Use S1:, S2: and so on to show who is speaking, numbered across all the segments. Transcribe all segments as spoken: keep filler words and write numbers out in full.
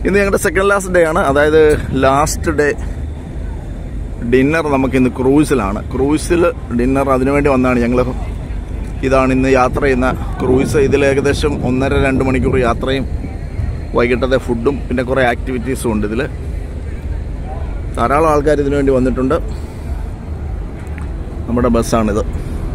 S1: ഇന്ന് ഞങ്ങളുടെ second last day ആണ്. അതായത് ലാസ്റ്റ് ഡേ ഡിന്നർ നമുക്കിന്ന് ക്രൂസിലാണ്. ക്രൂസിൽ ഡിന്നർ അതിനുവേണ്ടി വന്നതാണ് ഞങ്ങൾ. ഇതാണ് ഇന്ന് യാത്ര ചെയ്യുന്ന ക്രൂസ്. ഇതിൽ ഏകദേശം ഒന്നര രണ്ട് മണിക്കൂർ യാത്രയും വൈകിട്ടത്തെ ഫുഡും പിന്നെ കുറേ ആക്ടിവിറ്റീസും ഉണ്ട്. ഇതിൽ ധാരാളം ആൾക്കാർ ഇതിനു വേണ്ടി വന്നിട്ടുണ്ട്. നമ്മുടെ ബസ്സാണിത്.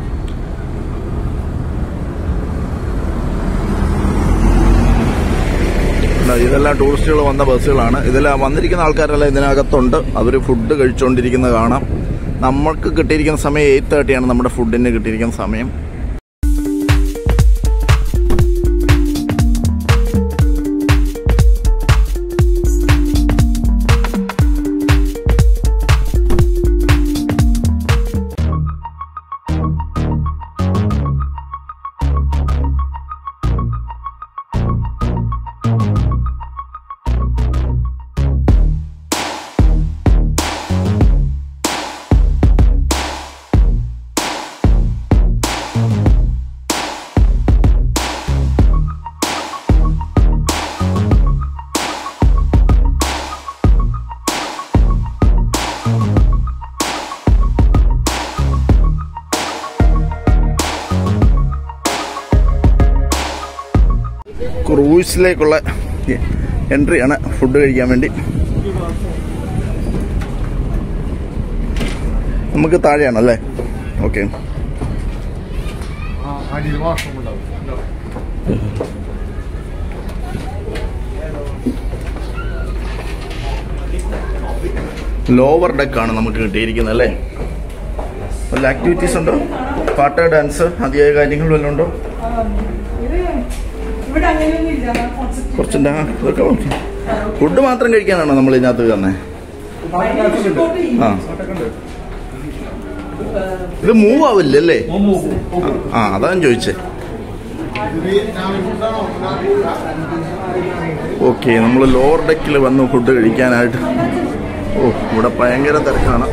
S1: ഇതെല്ലാം ടൂറിസ്റ്റുകൾ വന്ന ബസ്സുകളാണ്. ഇതിൽ വന്നിരിക്കുന്ന ആൾക്കാരെല്ലാം ഇതിനകത്തുണ്ട്. അവർ ഫുഡ് കഴിച്ചുകൊണ്ടിരിക്കുന്നത് കാണാം. നമ്മൾക്ക് കിട്ടിയിരിക്കുന്ന സമയം എയ്റ്റ് തേർട്ടിയാണ് നമ്മുടെ ഫുഡിന് കിട്ടിയിരിക്കുന്ന സമയം. ക്രൂസിലേക്കുള്ള എൻട്രിയാണ് ഫുഡ് കഴിക്കാൻ വേണ്ടി. നമുക്ക് താഴെയാണല്ലേ? ഓക്കെ. ലോവർ ഡെക്കാണ് നമുക്ക് കിട്ടിയിരിക്കുന്നത് അല്ലേ? വല്ല ആക്ടിവിറ്റീസ് ഉണ്ടോ? പാട്ട്, ഡാൻസ്, അതിയായ കാര്യങ്ങൾ വല്ലതും ഉണ്ടോ? കുറച്ച് ഇതൊക്കെ ഫുഡ് മാത്രം കഴിക്കാനാണോ നമ്മൾ ഇതിനകത്ത് തന്നെ? ആ, ഇത് മൂവ് ആവില്ലല്ലേ? ആ, അതാ ഞാൻ ചോദിച്ചേ. ഓക്കെ, നമ്മൾ ലോവർ ഡെക്കിൽ വന്നു ഫുഡ് കഴിക്കാനായിട്ട്. ഓ, ഇവിടെ ഭയങ്കര തിരക്കാണ്.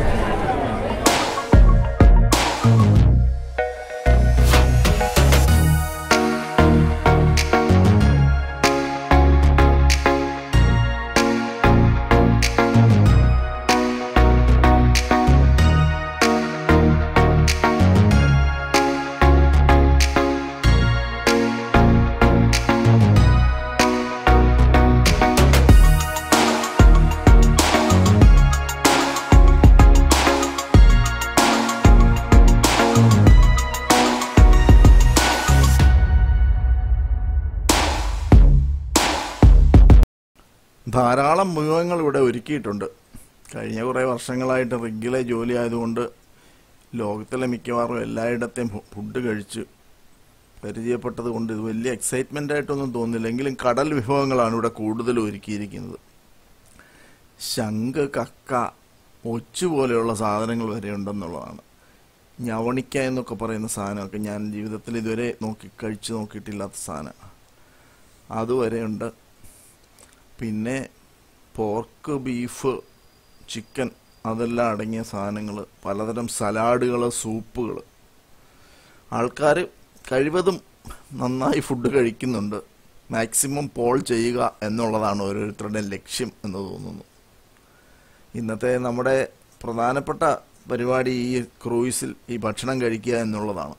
S1: ധാരാളം മൃഗങ്ങൾ ഇവിടെ ഒരുക്കിയിട്ടുണ്ട്. കഴിഞ്ഞ കുറേ വർഷങ്ങളായിട്ട് റിഗിലെ ജോലി ആയതുകൊണ്ട് ലോകത്തിലെ മിക്കവാറും എല്ലായിടത്തെയും ഫുഡ് കഴിച്ച് പരിചയപ്പെട്ടത് കൊണ്ട് ഇത് വലിയ എക്സൈറ്റ്മെൻ്റ് ആയിട്ടൊന്നും തോന്നില്ല. എങ്കിലും കടൽ വിഭവങ്ങളാണ് ഇവിടെ കൂടുതൽ ഒരുക്കിയിരിക്കുന്നത്. ശംഖ്, കക്ക, ഒച്ചു പോലെയുള്ള സാധനങ്ങൾ വരെ ഉണ്ടെന്നുള്ളതാണ്. ഞവണിക്ക എന്നൊക്കെ പറയുന്ന സാധനമൊക്കെ ഞാൻ ജീവിതത്തിൽ ഇതുവരെ നോക്കി കഴിച്ച് നോക്കിയിട്ടില്ലാത്ത സാധനം അതുവരെയുണ്ട്. പിന്നെ പോർക്ക്, ബീഫ്, ചിക്കൻ അതെല്ലാം അടങ്ങിയ സാധനങ്ങൾ, പലതരം സലാഡുകൾ, സൂപ്പുകൾ. ആൾക്കാർ കഴിവതും നന്നായി ഫുഡ് കഴിക്കുന്നുണ്ട്. മാക്സിമം പോൾ ചെയ്യുക എന്നുള്ളതാണ് ഓരോരുത്തരുടെയും ലക്ഷ്യം എന്ന് തോന്നുന്നു. ഇന്നത്തെ നമ്മുടെ പ്രധാനപ്പെട്ട പരിപാടി ഈ ക്രൂയിസിൽ ഈ ഭക്ഷണം കഴിക്കുക എന്നുള്ളതാണ്.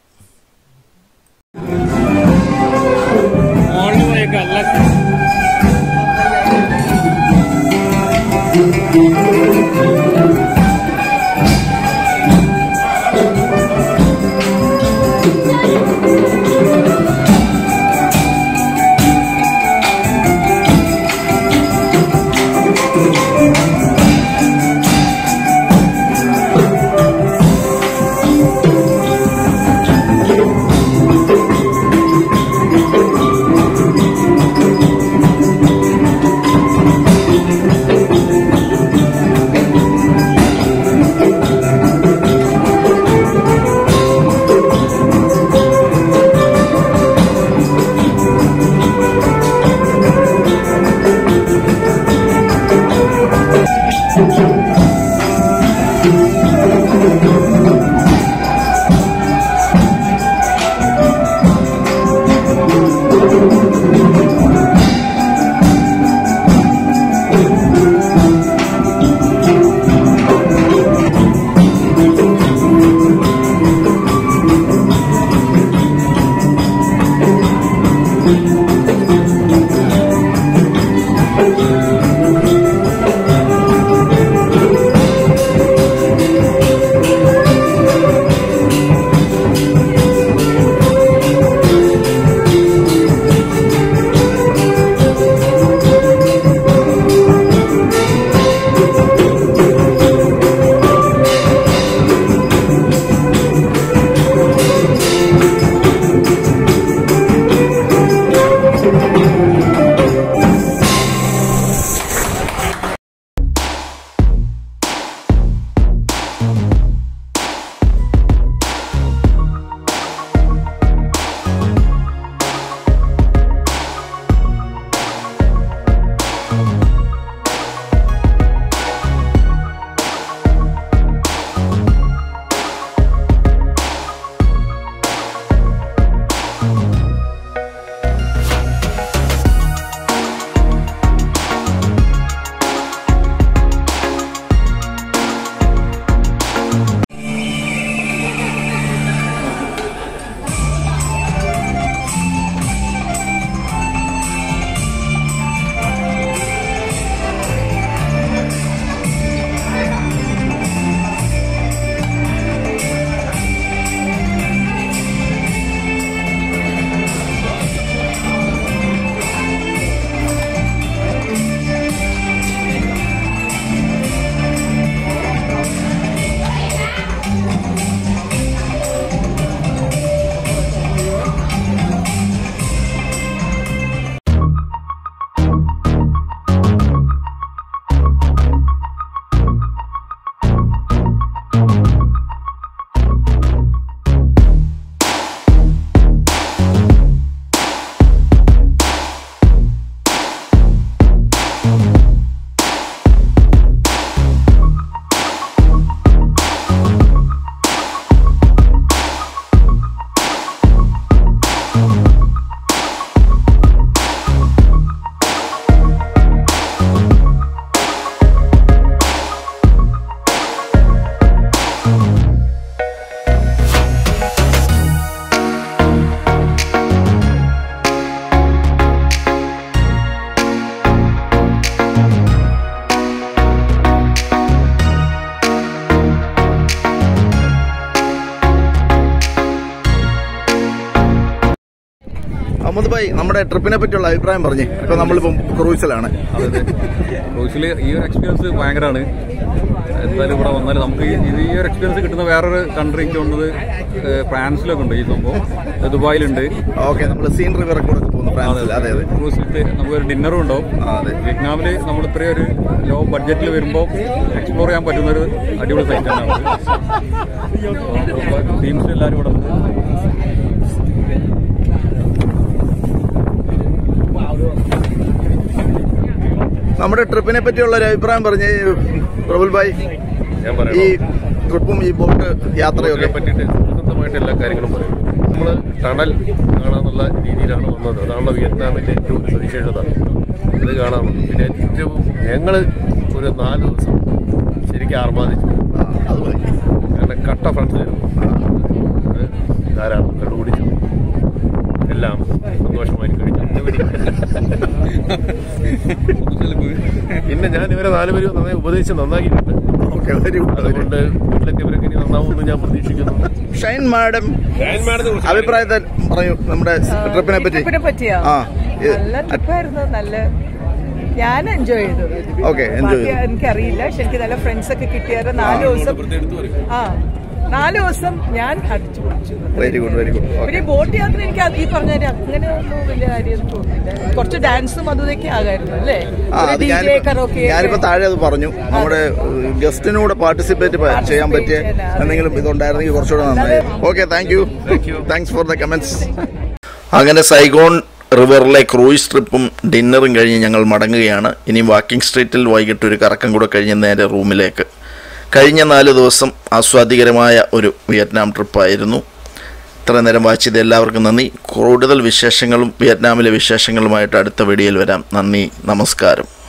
S1: അഹമ്മദ് ഭായ്, നമ്മുടെ ട്രിപ്പിനെ പറ്റിയുള്ള അഭിപ്രായം പറഞ്ഞേ. ഇപ്പൊ നമ്മളിപ്പം ക്രൂസിലാണ്.
S2: അതെ, ക്രൂസിൽ ഈ ഒരു എക്സ്പീരിയൻസ് ഭയങ്കരമാണ്. എന്തായാലും ഇവിടെ വന്നാൽ നമുക്ക് ഇത് ഈ ഒരു എക്സ്പീരിയൻസ് കിട്ടുന്ന വേറൊരു കൺട്രി എനിക്ക് തോന്നുന്നത് ഫ്രാൻസിലൊക്കെ ഉണ്ട് ഈ സംഭവം, ദുബായിലുണ്ട്.
S1: ഓക്കെ, നമ്മൾ സീൻ റിവർ കൂടെ പോകുന്നു ഫ്രാൻസിൽ. അതെ അതെ,
S2: ക്രൂസിലത്തെ നമുക്കൊരു ഡിന്നറും ഉണ്ടാവും. അതെ, വിയറ്റ്നാമിൽ നമ്മൾ ഇത്രയും ഒരു ലോ ബഡ്ജറ്റിൽ വരുമ്പോൾ എക്സ്പ്ലോർ ചെയ്യാൻ പറ്റുന്നൊരു അടിപൊളി സൈറ്റാണ് നമുക്ക്. ടീംസ് എല്ലാവരും ഇവിടെ ഉണ്ട്.
S1: നമ്മുടെ ട്രിപ്പിനെ പറ്റിയുള്ള ഒരു അഭിപ്രായം പറഞ്ഞ് പ്രഫുൽ ഭായ്. ഈ ട്രിപ്പും ഈ ബോട്ട് യാത്രയൊക്കെ
S3: പറ്റിയിട്ട് സ്വന്തമായിട്ട് എല്ലാ കാര്യങ്ങളും പറയും. നമ്മൾ ടണൽ കാണാന്നുള്ള രീതിയിലാണ് വന്നത്. അതാണ് വിയറ്റ്നാമിന്റെ ഏറ്റവും സവിശേഷത. ഇത് കാണാൻ പിന്നെ ഏറ്റവും ഞങ്ങൾ ഒരു നാല് ദിവസം ശരിക്കും ആർമാദിച്ചു. കാരണം കട്ട ഫ്രണ്ട്സായിരുന്നു, ധാരാളം കണ്ടുപിടിച്ചു, എല്ലാം സന്തോഷമായി കഴിഞ്ഞു. പിന്നെ ഞാൻ ഇവരെ നാലുപേരും നന്നായി ഉപദേശിച്ച് നന്നാക്കിയിട്ടുണ്ട്. അതുകൊണ്ട് വീട്ടിലൊക്കെ ഇവരൊക്കെ ഇനി നന്നാവുമെന്ന് ഞാൻ പ്രതീക്ഷിക്കുന്നു.
S1: ഷൈൻ മാഡം അഭിപ്രായത്തെ പറയൂ നമ്മുടെ ട്രിപ്പിനെ പറ്റി.
S4: പറ്റിയോ? നല്ല ട്രിപ്പായിരുന്നു, നല്ല ഞാൻ എൻജോയ് ചെയ്തു.
S1: ഓക്കെ, എൻജോയ് ചെയ്തു.
S4: എനിക്കറിയില്ല, പക്ഷെ എനിക്ക് നല്ല ഫ്രണ്ട്സ് ഒക്കെ കിട്ടിയത് നാല് ദിവസം. ആ നാല് ദിവസം ഞാൻ അടിച്ചു പൊളിച്ചു.
S1: Very good, very good.
S4: പിന്നെ ബോട്ട് യാത്ര എനിക്ക് ഈ പറഞ്ഞ അങ്ങനെ ഒന്നും വലിയ കാര്യം തോന്നുന്നില്ല. കുറച്ച് ഡാൻസും അതും ഇതൊക്കെ ആകായിരുന്നു അല്ലേ?
S1: ഞാനിപ്പോ താഴെ അത് പറഞ്ഞു, നമ്മുടെ ഗസ്റ്റിനൂടെ പാർട്ടിസിപ്പേറ്റ് ചെയ്യാൻ പറ്റിയ എന്തെങ്കിലും ഇതുണ്ടായിരുന്നെങ്കിൽ കുറച്ചുകൂടെ നന്നായി. Okay, thank you, thanks for the comments. അങ്ങനെ സൈഗോൺ റിവറിലെ ക്രൂയിസ് ട്രിപ്പും ഡിന്നറും കഴിഞ്ഞ് ഞങ്ങൾ മടങ്ങുകയാണ്. ഇനി വാക്കിംഗ് സ്ട്രീറ്റിൽ വൈകിട്ട് ഒരു കറക്കം കൂടെ കഴിഞ്ഞ് നേരെ റൂമിലേക്ക്. കഴിഞ്ഞ നാല് ദിവസം ആസ്വാദികരമായ ഒരു വിയറ്റ്നാം ട്രിപ്പായിരുന്നു. ഇത്ര നേരം വാച്ച് ചെയ്ത എല്ലാവർക്കും നന്ദി. കൂടുതൽ വിശേഷങ്ങളും വിയറ്റ്നാമിലെ വിശേഷങ്ങളുമായിട്ട് അടുത്ത വീഡിയോയിൽ വരാം. നന്ദി, നമസ്കാരം.